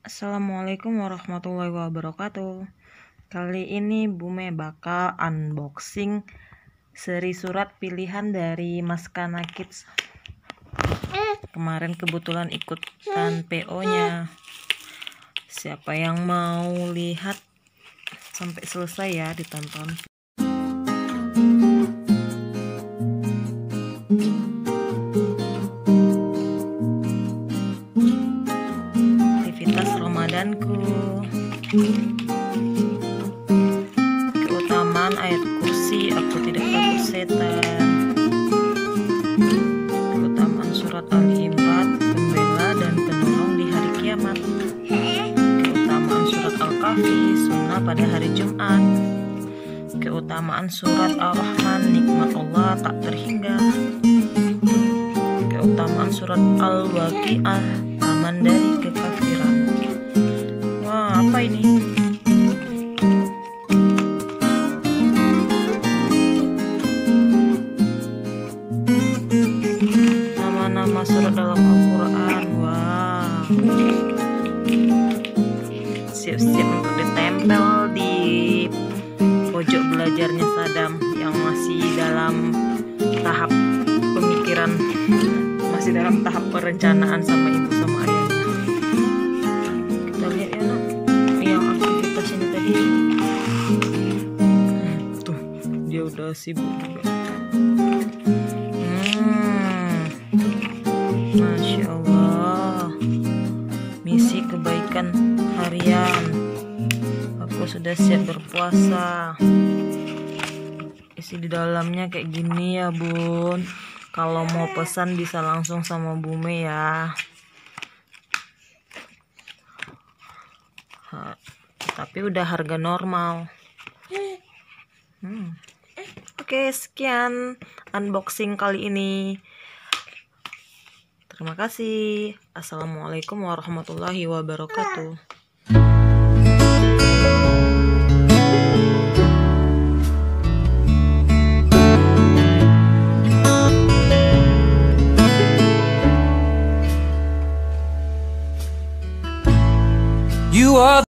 Assalamualaikum warahmatullahi wabarakatuh. Kali ini Bume bakal unboxing seri surat pilihan dari Maskana Kids. Kemarin kebetulan ikutan PO-nya. Siapa yang mau lihat sampai selesai ya, ditonton. Aktivitas Ramadanku. Keutamaan ayat kursi, aku tidak takut setan. Keutamaan surat Al-Imran, pembela dan penolong di hari kiamat. Keutamaan surat Al-Kahfi, sunnah pada hari Jumat. Keutamaan surat Ar-Rahman, nikmat Allah tak terhingga. Keutamaan surat Al-Waqi'ah, aman dari kekafiran. Wah, apa ini? Nama-nama surat dalam Al-Quran. Wow, siap-siap untuk ditempel di pojok belajarnya Sadam yang masih dalam tahap pemikiran, masih dalam tahap perencanaan sama ibu sama ayahnya. Kita lihat ya nak, yang aktivitas ini tadi. Tuh, dia udah sibuk juga. Masya Allah, misi kebaikan harian. Aku sudah siap berpuasa. Isi di dalamnya kayak gini ya bun. Kalau mau pesan bisa langsung sama Bume ya. Tapi udah harga normal. Oke, sekian unboxing kali ini. Terima kasih. Assalamualaikum warahmatullahi wabarakatuh.